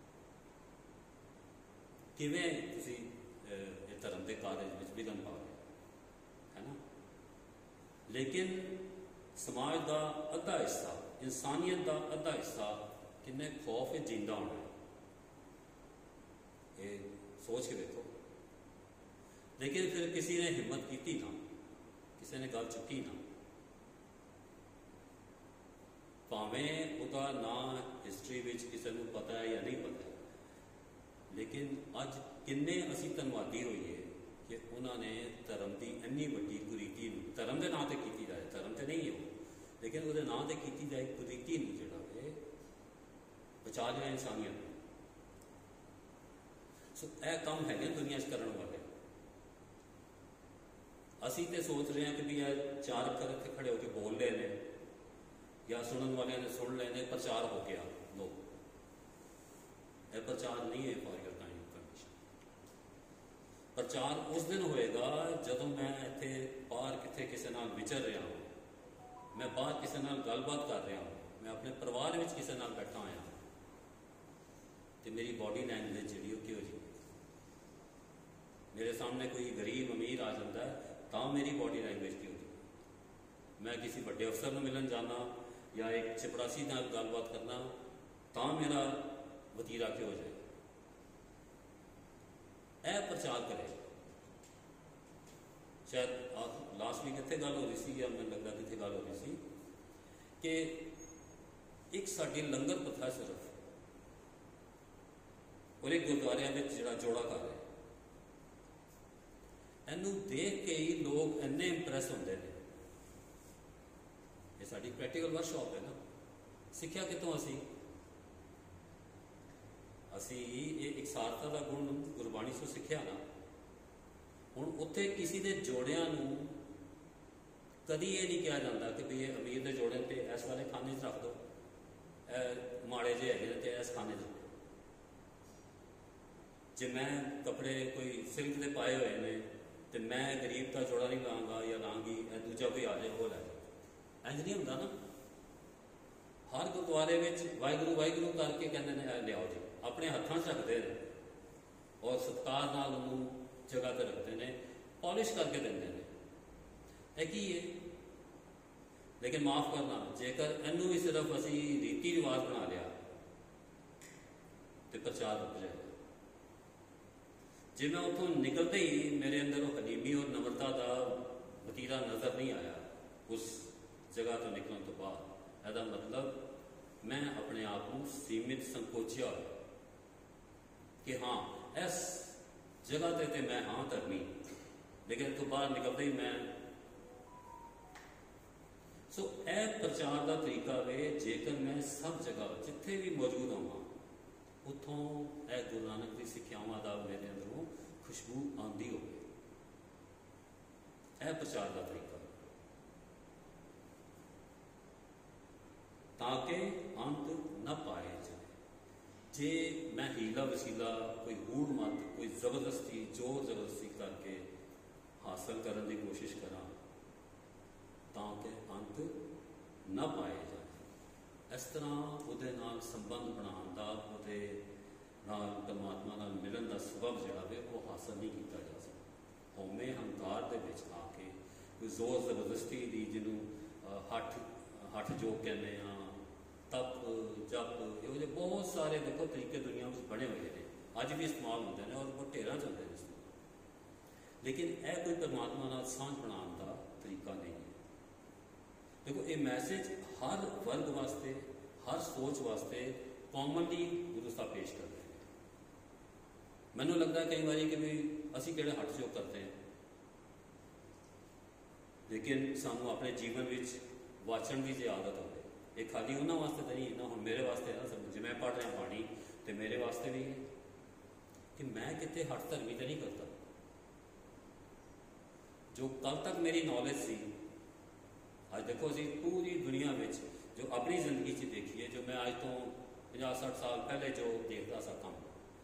Speaker 1: ਕਿਵੇਂ ਤੁਸੀਂ ਇਹ ਧਰਮ ਦੇ ਕਾਰਜ ਵਿੱਚ ਵਿਘਨ ਪਾ ਰਹੇ ਹੈ ਨਾ। ਲੇਕਿਨ ਸਮਾਜ ਦਾ ਅੱਧਾ ਹਿੱਸਾ, ਇਨਸਾਨੀਅਤ ਦਾ ਅੱਧਾ ਹਿੱਸਾ ਕਿੰਨੇ ਖੌਫ ਵਿੱਚ ਜਿੰਦਾ ਹੋਣਾ, ਇਹ ਸੋਚ ਕੇ ਵੇਖੋ। ਲੇਕਿਨ ਫਿਰ ਕਿਸੇ ਨੇ ਹਿੰਮਤ ਕੀਤੀ ਨਾ, ਕਿਸੇ ਨੇ ਗੱਲ ਚੁੱਕੀ ਨਾ, ਭਾਵੇਂ ਉਹਦਾ ਨਾਂ ਹਿਸਟਰੀ ਵਿੱਚ ਕਿਸੇ ਨੂੰ ਪਤਾ ਹੈ ਜਾਂ ਨਹੀਂ ਪਤਾ, ਲੇਕਿਨ ਅੱਜ ਕਿੰਨੇ ਅਸੀਂ ਧੰਨਵਾਦੀ ਹੋਈਏ ਕਿ ਉਹਨਾਂ ਨੇ ਧਰਮ ਦੀ ਇੰਨੀ ਵੱਡੀ ਕੁਰੀਤੀ ਨੂੰ, ਧਰਮ ਦੇ ਨਾਂ 'ਤੇ ਕੀਤੀ ਜਾਏ, ਧਰਮ 'ਤੇ ਨਹੀਂ ਹੋ, ਲੇਕਿਨ ਉਹਦੇ ਨਾਂ 'ਤੇ ਕੀਤੀ ਜਾਏ ਕੁਰੀਤੀ ਨੂੰ ਜਿਹੜਾ ਵੇ ਬਚਾ ਲਿਆ ਇਨਸਾਨੀਅਤ ਨੂੰ। ਸੋ ਇਹ ਕੰਮ ਹੈਗੇ ਦੁਨੀਆ 'ਚ ਕਰਨ ਵਾਲੇ। ਅਸੀਂ ਤੇ ਸੋਚ ਰਹੇ ਹਾਂ ਕਿ ਵੀ ਇਹ ਚਾਰ ਅੱਖਰ ਇੱਥੇ ਖੜੇ ਹੋ ਕੇ ਬੋਲ ਰਹੇ ਨੇ ਜਾਂ ਸੁਣਨ ਵਾਲਿਆਂ ਨੇ ਸੁਣ ਲਏ ਨੇ, ਪ੍ਰਚਾਰ ਹੋ ਗਿਆ। ਲੋ, ਇਹ ਪ੍ਰਚਾਰ ਨਹੀਂ ਹੈ ਫॉर योर काइंड इन्फॉर्मेशन। ਪ੍ਰਚਾਰ ਉਸ ਦਿਨ ਹੋਏਗਾ ਜਦੋਂ ਮੈਂ ਇੱਥੇ ਬਾਹਰ ਕਿੱਥੇ ਕਿਸੇ ਨਾਲ ਵਿਚਰ ਰਿਹਾ ਹਾਂ, ਮੈਂ ਬਾਹਰ ਕਿਸੇ ਨਾਲ ਗੱਲਬਾਤ ਕਰ ਰਿਹਾ ਹਾਂ, ਮੈਂ ਆਪਣੇ ਪਰਿਵਾਰ ਵਿੱਚ ਕਿਸੇ ਨਾਲ ਬੈਠਾ ਹੋਇਆ ਤੇ ਮੇਰੀ ਬਾਡੀ ਲੈਂਗੁਏਜ ਜਿਹੜੀ ਉਹ ਕਿਹੋ ਜਿਹੀ, ਮੇਰੇ ਸਾਹਮਣੇ ਕੋਈ ਗਰੀਬ ਅਮੀਰ ਆ ਜਾਂਦਾ ਤਾਂ ਮੇਰੀ ਬਾਡੀ ਲੈਂਗੁਏਜ ਕਿਹੋ ਜਿਹੀ, ਮੈਂ ਕਿਸੇ ਵੱਡੇ ਅਫਸਰ ਨੂੰ ਮਿਲਣ ਜਾਣਾ ਜਾਂ ਇੱਕ ਚਪੜਾਸੀ ਨਾਲ ਗੱਲਬਾਤ ਕਰਨਾ ਤਾਂ ਮੇਰਾ ਵਤੀਰਾ ਕਿਹੋ ਜਾਏ। ਇਹ ਪ੍ਰਚਾਰ ਕਰੇ। ਸ਼ਾਇਦ ਲਾਸਟ ਵੀਕ ਇੱਥੇ ਗੱਲ ਹੋ ਰਹੀ ਸੀ ਜਾਂ ਮੈਨੂੰ ਲੱਗਦਾ ਕਿੱਥੇ ਗੱਲ ਹੋ ਰਹੀ ਸੀ ਕਿ ਇੱਕ ਸਾਡੀ ਲੰਗਰ ਪ੍ਰਥਾ ਸਿਰਫ ਔਰ ਇੱਕ ਗੁਰਦੁਆਰਿਆਂ ਵਿੱਚ ਜਿਹੜਾ ਜੋੜਾ ਕਰ ਰਿਹਾ, ਇਹਨੂੰ ਦੇਖ ਕੇ ਹੀ ਲੋਕ ਇੰਨੇ ਇੰਪ੍ਰੈਸ ਹੁੰਦੇ ਨੇ। ਇਹ ਸਾਡੀ ਪ੍ਰੈਕਟੀਕਲ ਵਰਕਸ਼ਾਪ ਹੈ ਨਾ। ਸਿੱਖਿਆ ਕਿਤੋਂ ਅਸੀਂ ਅਸੀਂ ਇਹ ਇਕਸਾਰਤਾ ਦਾ ਗੁਣ ਗੁਰਬਾਣੀ ਤੋਂ ਸਿੱਖਿਆ ਨਾ। ਹੁਣ ਉੱਥੇ ਕਿਸੇ ਦੇ ਜੋੜਿਆਂ ਨੂੰ ਕਦੀ ਇਹ ਨਹੀਂ ਕਿਹਾ ਜਾਂਦਾ ਕਿ ਵੀ ਇਹ ਅਮੀਰ ਦੇ ਜੋੜੇ ਤੇ ਇਸ ਵਾਲੇ ਖਾਨੇ 'ਚ ਰੱਖ ਦਿਓ, ਇਹ ਮਾੜੇ ਜਿਹੇ ਹੈਗੇ ਨੇ ਤੇ ਇਸ ਖਾਨੇ 'ਚ। ਜੇ ਮੈਂ ਕੱਪੜੇ ਕੋਈ ਸਿਲਕ ਦੇ ਪਾਏ ਹੋਏ ਨੇ ਤੇ ਮੈਂ ਗਰੀਬ ਦਾ ਜੋੜਾ ਨਹੀਂ ਲਾਂਗਾ ਜਾਂ ਲਾਂਗੀ, ਇਹ ਦੂਜਾ ਕੋਈ ਆ ਜਾਏ ਉਹ ਲੈ ਜਾਏ, ਇੰਝ ਨਹੀਂ ਹੁੰਦਾ ਨਾ। ਹਰ ਗੁਰਦੁਆਰੇ ਵਿੱਚ ਵਾਹਿਗੁਰੂ ਵਾਹਿਗੁਰੂ ਕਰਕੇ ਕਹਿੰਦੇ ਨੇ ਇਹ ਲਿਆਓ ਜੀ, ਆਪਣੇ ਹੱਥਾਂ 'ਚ ਰੱਖਦੇ ਨੇ ਔਰ ਸਤਿਕਾਰ ਨਾਲ ਉਹਨੂੰ ਜਗ੍ਹਾ 'ਤੇ ਰੱਖਦੇ ਨੇ, ਪੋਲਿਸ਼ ਕਰਕੇ ਦਿੰਦੇ ਨੇ। ਇਹ ਕੀ ਹੈ? ਲੇਕਿਨ ਮਾਫ਼ ਕਰਨਾ, ਜੇਕਰ ਇਹਨੂੰ ਵੀ ਸਿਰਫ ਅਸੀਂ ਰੀਤੀ ਰਿਵਾਜ ਬਣਾ ਲਿਆ ਤੇ ਪ੍ਰਚਾਰ ਰੁਕ ਜਾਏਗਾ। ਜੇ ਮੈਂ ਉੱਥੋਂ ਨਿਕਲਦੇ ਹੀ ਮੇਰੇ ਅੰਦਰ ਉਹ ਹਲੀਮੀ ਔਰ ਨਮਰਤਾ ਦਾ ਵਤੀਰਾ ਨਜ਼ਰ ਨਹੀਂ ਆਇਆ ਉਸ ਜਗ੍ਹਾ ਤੋਂ ਨਿਕਲਣ ਤੋਂ ਬਾਅਦ, ਇਹਦਾ ਮਤਲਬ ਮੈਂ ਆਪਣੇ ਆਪ ਨੂੰ ਸੀਮਿਤ ਸੰਕੋਚਿਆ ਹੋਇਆ ਕਿ ਹਾਂ ਇਸ ਜਗ੍ਹਾ 'ਤੇ ਤੇ ਮੈਂ ਹਾਂ ਧਰਮੀ, ਲੇਕਿਨ ਤੋਂ ਬਾਹਰ ਨਿਕਲਦੇ ਹੀ ਮੈਂ। ਸੋ ਇਹ ਪ੍ਰਚਾਰ ਦਾ ਤਰੀਕਾ ਵੇ, ਜੇਕਰ ਮੈਂ ਸਭ ਜਗ੍ਹਾ ਜਿੱਥੇ ਵੀ ਮੌਜੂਦ ਹਾਂ ਉੱਥੋਂ ਇਹ ਗੁਰੂ ਨਾਨਕ ਦੀ ਸਿੱਖਿਆਵਾਂ ਦਾ ਮੇਰੇ ਅੰਦਰੋਂ ਖੁਸ਼ਬੂ ਆਉਂਦੀ ਹੋਵੇ, ਇਹ ਪ੍ਰਚਾਰ ਦਾ ਤਰੀਕਾ, ਤਾਂ ਕਿ ਅੰਤ ਨਾ ਪਾਏ ਜਾਏ। ਜੇ ਮੈਂ ਹੀਲਾ ਵਸੀਲਾ, ਕੋਈ ਹੂੜ ਮਤ, ਕੋਈ ਜ਼ਬਰਦਸਤੀ, ਜ਼ੋਰ ਜ਼ਬਰਦਸਤੀ ਕਰਕੇ ਹਾਸਲ ਕਰਨ ਦੀ ਕੋਸ਼ਿਸ਼ ਕਰਾਂ ਤਾਂ ਕਿ ਅੰਤ ਨਾ ਪਾਏ ਜਾਏ। ਇਸ ਤਰ੍ਹਾਂ ਉਹਦੇ ਨਾਲ ਸੰਬੰਧ ਬਣਾਉਣ ਦਾ, ਉਹਦੇ नाल परमात्मा नाल मिलन का सबब जिहड़ा वे वो हासिल नहीं किया जा सकता। हौमे हंकार दे विच आके कोई जोर जबरदस्ती दी जिन्हों हठ हठ योग कहने हाँ, तप जप इहो ਜਿਹੇ बहुत सारे देखो तरीके दुनिया में बने हुए हैं, अज भी इस्तेमाल होते हैं और वो ढेर चलते हैं। लेकिन यह कोई परमात्मा नाल सांझ बनाने का तरीका नहीं है। देखो ये मैसेज हर वर्ग वास्ते, हर सोच वास्ते कॉमनली गुरु साहब पेश कर रहे हैं। मैनू लगता है कई बार कि भी असी किहड़े हट योग करते हैं, लेकिन सानू अपने जीवन में वाचन की जो आदत हो, ये खाली उन्होंने वास्ते तो नहीं ना, हम मेरे वास्ते है ना, सब जो मैं पढ़ रहा पानी तो मेरे वास्ते भी है कि मैं कितने हट धर्मी तो नहीं करता। जो कल तक मेरी नॉलेज सी, आज देखो असी पूरी दुनिया में जो अपनी जिंदगी च देखिए, जो मैं आज तो पचास सठ साल पहले जो देखता सा काम,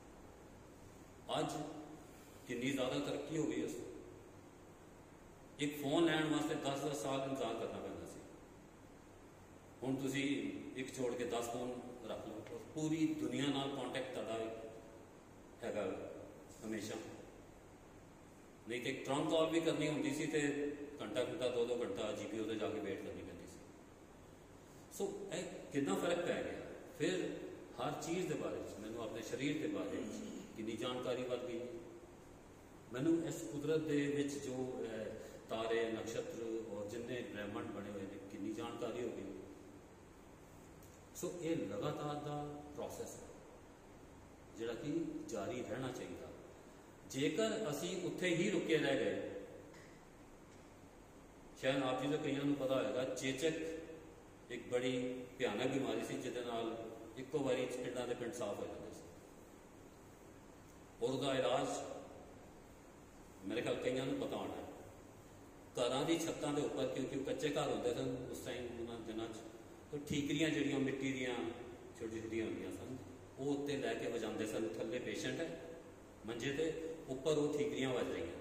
Speaker 1: अज कितनी ज़्यादा तरक्की हो गई। उस एक फोन लैन वास्ते दस दस साल इंतजार करना पैंदा सी, हुण तुसी एक छोड़ के दस फोन रख लो, पूरी दुनिया नाल कॉन्टैक्ट तुहाडा हैगा हमेशा। नहीं तो एक ट्रंक कॉल भी करनी होंदी सी ते घंटा घंटा दो दो घंटा जी पी ओ ते जाके वेट करनी पैंदी सी। सो यह कितना फर्क पै गया। फिर हर चीज़ के बारे में मैनू अपने शरीर के बारे में कितनी जानकारी बढ़ गई। मैनू इस कुदरत दे विच जो तारे नक्षत्र और जिन्ने ब्रह्मंड बने हुए हैं कितनी जानकारी हो गई। सो ये लगातार का प्रोसैस है जिहड़ा कि जारी रहना चाहिए। जेकर असी उत्थे ही रुके रह गए, शायद आप जी तो कईयों को पता होगा, चेचक एक बड़ी भयानक बीमारी सी जिहदे नाल इक्को बारी पिंडां दे पिंड साफ हो जाते थे, और उसका इलाज मेरे ख्याल कईयों को पता होना है। घरों की छत्तां के उपर, क्योंकि कच्चे घर होंदे सन उस टाइम उन्होंने दिनों, तो ठीकरियां जिहड़ियां मिट्टी दियां छोटी छोटियां होंदियां सन, वो उत्ते लैके वजांदे सन। थल्ले पेशेंट है मंजे ते, उपर वो ठीकरियां वज रही,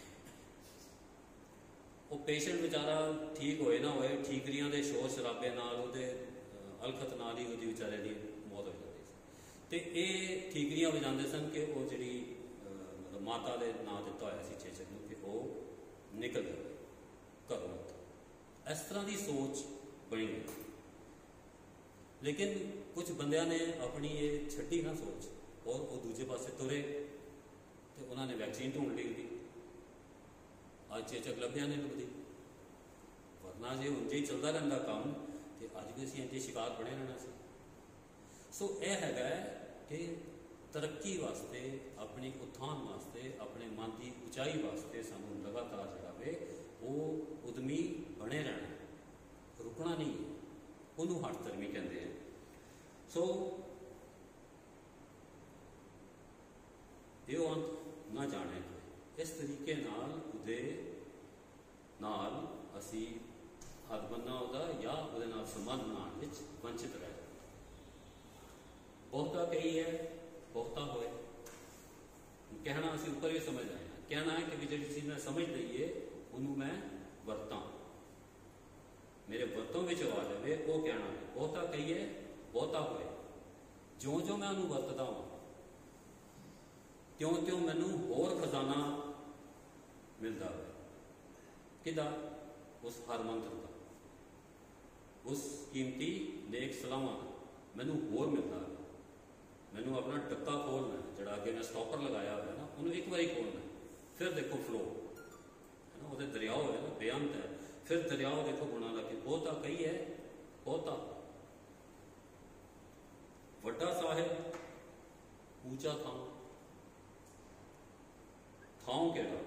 Speaker 1: वो पेशेंट बेचारा ठीक होए ना होए, ठीकरियां के शोर शराबे नाल उहदे अलखत नाल ही उहदी बेचारे की मौत हो जाती सी। ते ये ठीकरियां वजांदे सन कि वो जिहड़ी मतलब माता के नां दिता होया सी चेचक नूं कि वो निकल जाए घरों। इस तरह की सोच बनी हुई। लेकिन कुछ बंदियां ने अपनी ये छड्डी ना सोच, और वो दूजे पासे तुरे तो उन्होंने वैक्सीन ढूंढ ली थी। अज चेचक लभ्या नहीं लभदी, वरना जे उंजे ही चलता रहता काम तो अज भी असीं इंजे शिकार बने रहना सी। सो यह है कि तरक्की वास्ते, अपनी उत्थान वास्ते, अपने मन की उचाई वास्ते सानू लगातार जिहड़ा वे वो उद्यमी बने रहना, रुकना नहीं है। उन्होंने हट धर्मी कहते हैं। सो यो अंत ना जाने इस तरीके नाल उदे नाल असी हद बनना होगा या उहदे नाल संबंध बनाने विच वंचित रह। बहुता कही है बहुता होए, कहना असी ऊपर भी समझ आए हैं। कहना है कि जिहड़ी चीज़ मैं समझ लई है उन्होंने मैं वरतां, मेरे वरतों में आ जाए, वो कहना है। बहुता कही है बहुता होए, ज्यों ज्यों मैं उन्होंने वरतदा हूँ त्यों त्यों मैनू होर खजाना मिलता है। किदा? उस हर मंत्र का, उस कीमती नेक सलावां मैनू होर मिलता है। मैनू अपना डक्का खोलना है, जोड़ा अगे मैं स्टॉपर लगाया हुआ है ना, उन्होंने एक बार खोलना है, फिर देखो फ्लो है ना, वो दरियाओ है ना, बेअंत है, फिर दरियाओ देखो गुणा लगे। बहुता कही है बहुता, वड्डा साहिब ऊंचा थां, थां केड़ा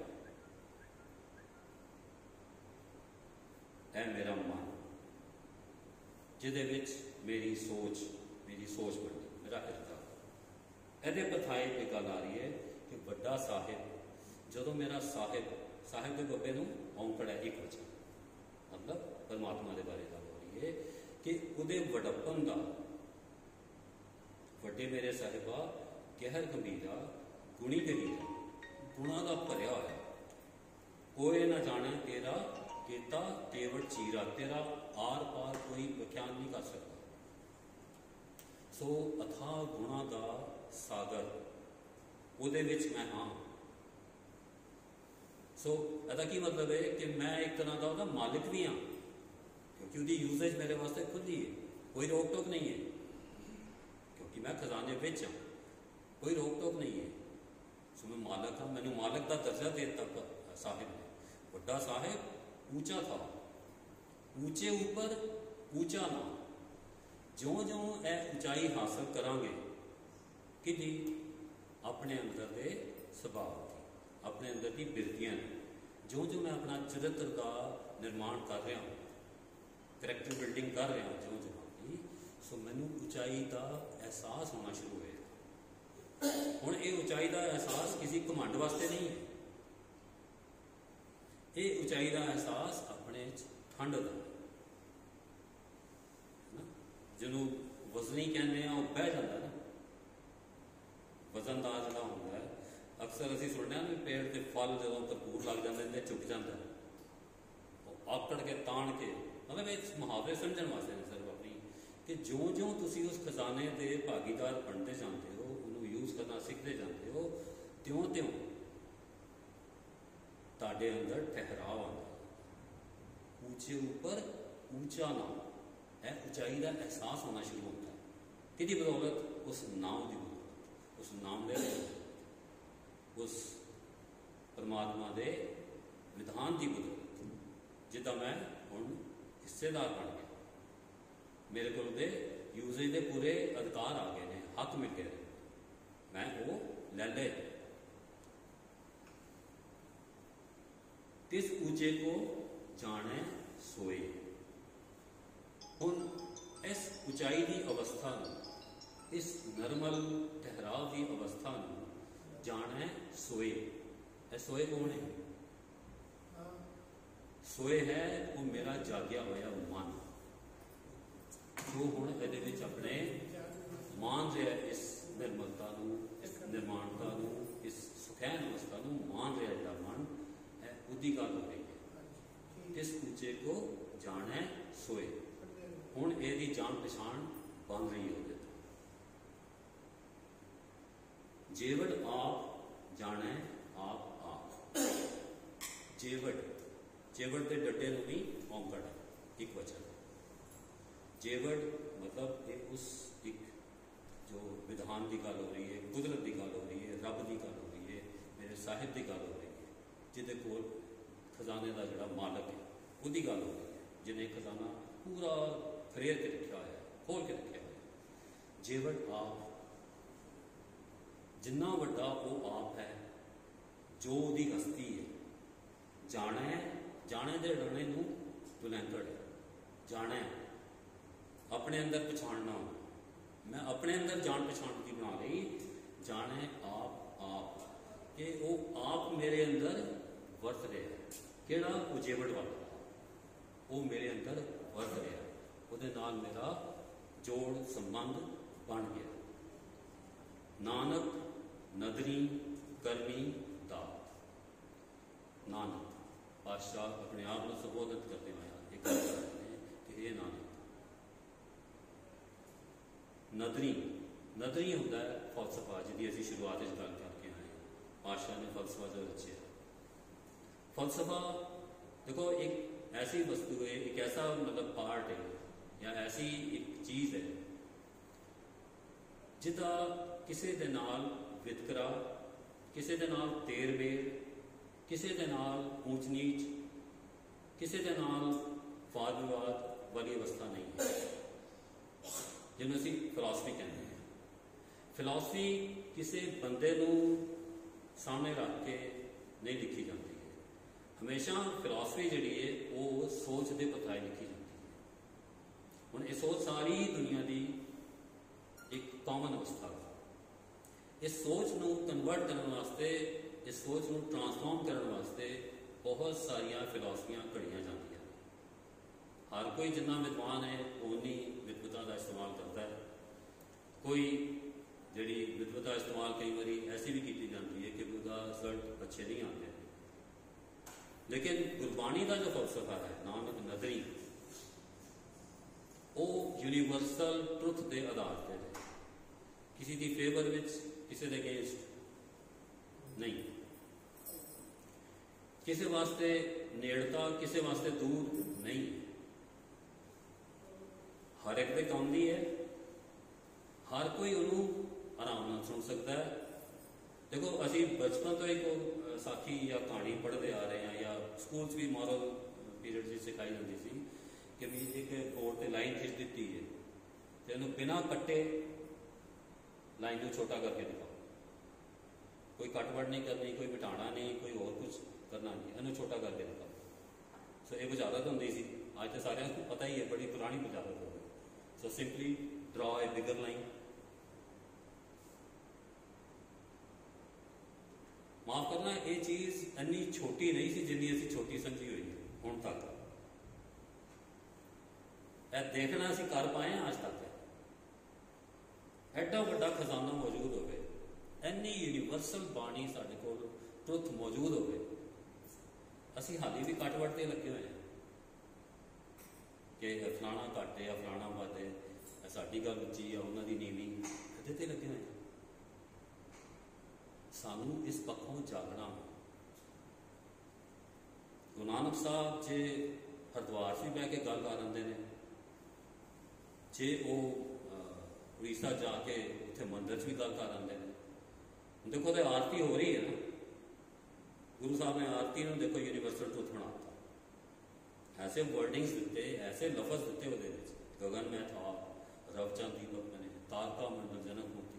Speaker 1: है मेरा मन, जिहदे विच मेरी सोच मेरी सोच बनी, मेरा हिरदा। ਇਹਦੇ ਪਥਾਏ ਤੇ ਗੱਲ ਆ ਰਹੀ ਹੈ ਕਿ ਵੱਡਾ ਸਾਹਿਬ, ਜਦੋਂ ਮੇਰਾ ਸਾਹਿਬ ਸਾਹਿਬ ਦੇ ਬੱਬੇ ਨੂੰ ਔਂਕੜ ਹੈ ਇੱਕ ਵਚਨ, ਮਤਲਬ ਪਰਮਾਤਮਾ ਦੇ ਬਾਰੇ ਗੱਲ ਹੋ ਰਹੀ ਹੈ ਕਿ ਉਹਦੇ ਵਡੱਪਨ ਦਾ, ਵੱਡੇ ਮੇਰੇ ਸਾਹਿਬਾ ਕਹਿਰ ਗੰਭੀਰਾ ਗੁਣੀ ਗਰੀਰਾ, ਗੁਣਾ ਦਾ ਭਰਿਆ ਹੋਇਆ, कोई ना जाने तेरा केता केवट चीरा, तेरा आर पार कोई व्याख्यान नहीं कर सकता। सो अथाह गुणा का ਸਾਗਰ ਉਹਦੇ ਵਿੱਚ ਮੈਂ ਹਾਂ। ਸੋ ਇਹਦਾ ਕੀ ਮਤਲਬ ਹੈ ਕਿ ਮੈਂ ਇੱਕ ਤਰ੍ਹਾਂ ਦਾ ਉਹਦਾ ਮਾਲਿਕ ਵੀ ਹਾਂ, ਕਿਉਂਕਿ ਉਹਦੀ ਯੂਜ਼ੇਜ ਮੇਰੇ ਵਾਸਤੇ ਖੁੱਲੀ ਹੈ, ਕੋਈ ਰੋਕ ਟੋਕ ਨਹੀਂ ਹੈ, ਕਿਉਂਕਿ ਮੈਂ ਖਜ਼ਾਨੇ ਵਿੱਚ ਹਾਂ, ਕੋਈ ਰੋਕ ਟੋਕ ਨਹੀਂ ਹੈ। ਸੋ ਮੈਂ ਮਾਲਕ ਹਾਂ, ਮੈਨੂੰ ਮਾਲਕ ਦਾ ਦਰਜਾ ਦੇ ਤੱਕ ਸਾਹਿਬ ਨੇ। ਵੱਡਾ ਸਾਹਿਬ ਊਂਚਾ ਥਾ, ऊंचे ऊपर ऊंचा ना। ज्यों ज्यों ए ऊंचाई हासिल करांगे कि जी अपने अंदर के सुभाव की, अपने अंदर की बिरतियां ने, ज्यों ज्यों मैं अपना चरित्र का निर्माण कर रहा हूँ, करैक्टर बिल्डिंग कर रहा हूँ ज्यों ज्यों की, सो मैनू ऊंचाई का एहसास होना शुरू होएगा। हुण ये ऊंचाई का एहसास किसी घमंड वास्ते नहीं है, ये ऊंचाई का एहसास अपने ठंड का, जिन्हों वजनी कहने वह बह जाता ना, वजनदार जो होंगे अक्सर असी सुनने भी पेड़ के फल जो भरपूर लग जाते चुक जाता है, आकड़ के तान के, मतलब एक मुहावरे समझने वास्ते ने सिर्फ अपनी, कि ज्यों ज्यों तुसी उस खजाने के भागीदार बनते जाते हो, उन्होंने यूज करना सीखते जाते हो, त्यों त्यों ताड़े अंदर ठहराव आता, ऊंचे ऊपर ऊंचा नाम है, ऊंचाई का एहसास होना शुरू होता है। कि बदौलत उस नाम की बदौलत, उस नाम ले उस परमात्मा के विधान की बदौलत, जिदा मैं हुण हिस्सेदार बन गया, मेरे को यूजेज के पूरे अधिकार आ गए हैं, हक मिल गए, मैं वो ले ले। तिस ऊंचे को जाने सोए। हुण इस ऊंचाई की अवस्था, इस नरमल ठहराव की अवस्था जाने सोए। ए सोए कौन है? सोए है वो मेरा जागया होया मन, जो हुण इहदे विच अपने मान रहा, इस निर्मलता नूं, इस निर्माणता नूं, इस सुखैन अवस्था नूं मान रहा जिहड़ा मन है, उहदी गल हो रही है। इस ऊंचे को जाने सोए। हुण इहदी जान पछाण बन रही है। जेवड़ आप जाने आप आप। जेवड़ जेवड़ के डटे नूं भी औंकड़ है, एक वचन। जेवड़ मतलब एक उस एक जो विधान की गल हो रही है, कुदरत की गल हो रही है, रब की गल हो रही है, मेरे साहिब की गल हो रही है, जिहदे कोल खजाने का जिहड़ा मालक है उसकी गल हो रही है, जिन्हें खजाना पूरा खरेड़ के रखा है, खोल के रखा है। जेवड़ आप, जिन्ना वड्डा वो आप है, जो उसकी हस्ती है, जाने जाने दे डरने नूं दुलैंकड़ है, जाने अपने अंदर पछाणना। मैं अपने अंदर जान पछाण की बना ली, जाने आप आप कि वो आप मेरे अंदर वर्त रहा है, केड़ा वो जेवड़ वाला, वो मेरे अंदर वर्त रहा है, उहदे नाल मेरा जोड़ संबंध बन गया। नानक नदरी करमी दात। नानक पातशाह अपने आप को संबोधित करते हुए एक गल करते हैं कि हे नानक। नदरी नदरी होंदा है फलसफा, जिहदी असीं शुरुआत इस गल करके आए हैं। पातशाह ने फलसफा जो रचिया। फलसफा देखो एक ऐसी वस्तु है, एक ऐसा मतलब पार्ट है या ऐसी एक चीज़ है जिदा किसी दे नाल वितकरा, किसी दे नाल तेर मेर, किसी दे नाल ऊंच नीच, किसी दे नाल वाद विवाद वाली अवस्था नहीं है, जिन्होंने असीं फिलॉसफी कहते हैं। फिलॉसफी किसी बंदे नूं सामने रख के नहीं लिखी जाती है, हमेशा फिलॉसफी जिहड़ी है वो सोच के पताए लिखी जाती है। हुण ये सोच सारी दुनिया की एक कॉमन अवस्था है। इस सोच को कन्वर्ट करने वास्ते, इस सोच को ट्रांसफॉर्म करने वास्ते बहुत सारिया फिलॉसफियां घड़िया जांदियां। हर कोई जिन्ना विद्वान है उन्नी विद्वता का इस्तेमाल करता है। कोई जिहड़ी विद्वता इस्तेमाल कई बारी ऐसी भी की जाती है कि उसका रिजल्ट अच्छे नहीं आते। लेकिन गुरबाणी का जो फलसफा है, नानक नदरी, वो यूनीवर्सल ट्रुथ के आधार पर है किसी की फेवर विच, किसी के अगेंस्ट नहीं, किसी वास्ते नेड़ता, किसी वास्ते दूर नहीं, हर एक दे काम दी है, हर कोई उन्होंने आराम नाल सुन सकता है। देखो असी बचपन तो एक साखी या कहानी पढ़ते आ रहे हैं, या स्कूल भी मॉरल पीरियड से सिखाई जाती सी कि भी एक बोर्ड पर लाइन खिंच दी है तो इन्होंने बिना कट्टे लाइन को छोटा करके दिखाओ, कोई कटवट नहीं करनी, कोई बिठाना नहीं, कोई और कुछ करना नहीं, इन्होंने छोटा करके दिखाओ। सो ये बुझारत होंगी सी, आज तो सारे को पता ही है, बड़ी पुरानी बुझारत हो गई। So simply draw a bigger line. माफ करना, ये चीज इन्नी छोटी नहीं सी जिन्नी असी छोटी समझी हुई है हुण तक। ए देखना असी कर पाए आज तक, एडा वड्डा खजाना मौजूद हो, इन्नी यूनीवर्सल बाणी साडे कोल ट्रुथ मौजूद हो, असी हाली भी कट वट ते लगे हुए हैं कि फलाना घट है या फलाना वध है, साडी गल उच्ची या उन्हां दी नीवी, इहदे ते लगे हुए हैं। सानू इस पक्षों जागना। गुरु नानक साहब जे हरिद्वार से बह के गल कर आते हैं, जे वो उड़ीसा जाके उत्थे मंदिर च भी गल कर आते हैं। देखो तो आरती हो रही है ना, गुरु साहब ने आरती में देखो यूनीवर्सल ट्रुथ बनाता, ऐसे वर्डिंग्स दिते, ऐसे लफज दिते वो, गगन में था, रवचंद दीपक मैंने, तारका मंडल जनक मोती।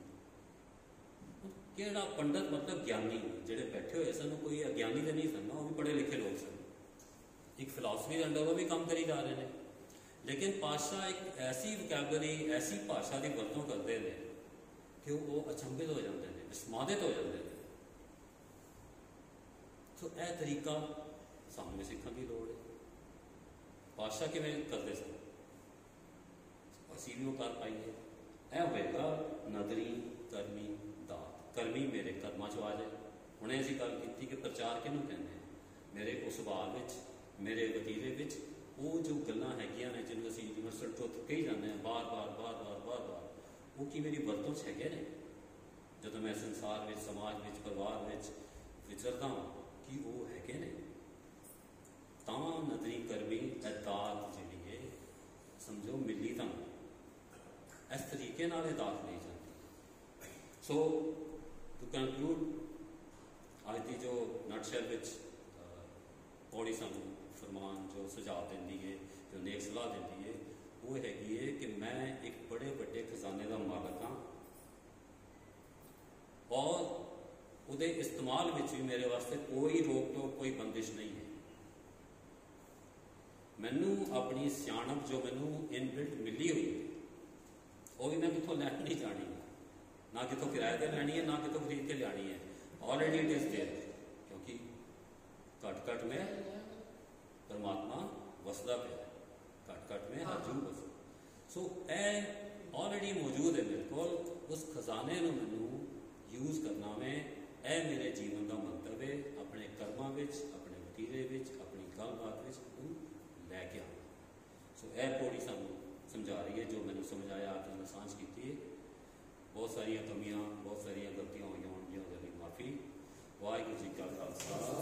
Speaker 1: केड़ा पंडित मतलब ज्ञानी जेडे बैठे हुए सन, कोई अज्ञानी तो नहीं सन, वो भी पढ़े लिखे लोग सन, एक फिलासफी के अंडर वो भी काम करी जा रहे हैं। लेकिन पातशाह एक ऐसी वोकैबलरी, ऐसी भाषा की वरतों करते हैं कि वो अचंभित हो जाते हैं, विस्मादित हो जाते हैं। तो यह तरीका सामने सीखने की लोड़ है। पातशाह किवें करते सन, असीं भी वो कर पाइए। यह होएगा नदरी करमी दात। करमी मेरे कर्मां च आ जाए। हुणे असीं गल कीती कि प्रचार किहनूं कहंदे हैं, मेरे उस सुभाव विच, मेरे वतीरे विच वो जो गल्लां हैगियां ने जिन्होंने असीं यूनीवर्सल ट्रुथ कही जाते हैं बार बार बार बार बार बार, वो कि मेरी वरतों च हैगे ने। जदों मैं संसार विच, समाज विच, परिवार विच विचरदा कि वो हैगे ने, तां नदरी करमी ए दात जिहड़ी है समझो मिली तां इस तरीके नाल ये दात ली जाती। सो टू कंक्लूड, अज की जो नटशैल विच पौड़ी सानू फरमान जो सुझाव देती है, जो नेक सलाह देती है, वो हैगी है कि मैं एक बड़े बड़े खजाने का मालक हाँ, और उहदे इस्तेमाल विच भी मेरे वास्ते कोई रोक टोक, कोई बंदिश नहीं है। मैनू अपनी सियाणप जो मैनू इनबिल्ट मिली हुई है, वो भी मैं कितों लैट नहीं जानी, ना कितों किराए पर लैनी है, ना कितों खरीद के लियानी है। ऑलरेडी इट इज देयर, क्योंकि घट घट में परमात्मा वसदा पे, घट घट में हरजू वस। सो ए ऑलरेडी मौजूद है मेरे को, उस खजाने को मैनू यूज करना में ए मेरे जीवन का मंतव्य है। अपने कर्मां विच, अपने वतीरे विच, अपनी गलबात विच लैके आना। सो ए पौड़ी सानू समझा रही है, जो मैंने समझाया आपने मैं सांझ की है। बहुत सारिया कमियां, बहुत सारिया गलतियां हुई होंगी, उहदे लई माफ़ी। वाहिगुरू जी का खालसा।